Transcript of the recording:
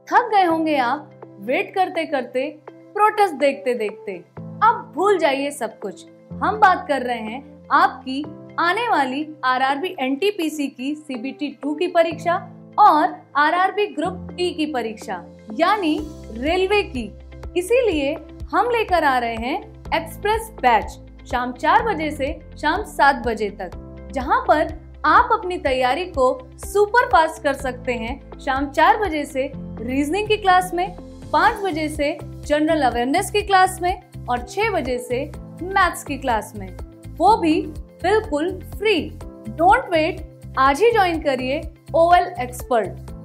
थक गए होंगे आप वेट करते करते, प्रोटेस्ट देखते देखते। अब भूल जाइए सब कुछ। हम बात कर रहे हैं आपकी आने वाली आरआरबी एनटीपीसी की सीबीटी 2 की परीक्षा और आरआरबी ग्रुप टी की परीक्षा, यानी रेलवे की। इसीलिए हम लेकर आ रहे हैं एक्सप्रेस बैच शाम 4 बजे से शाम 7 बजे तक, जहां पर आप अपनी तैयारी को सुपर फास्ट कर सकते हैं। शाम 4 बजे से रीजनिंग की क्लास में, 5 बजे से जनरल अवेयरनेस की क्लास में और 6 बजे से मैथ्स की क्लास में, वो भी बिल्कुल फ्री। डोंट वेट, आज ही ज्वाइन करिए ओएल एक्सपर्ट।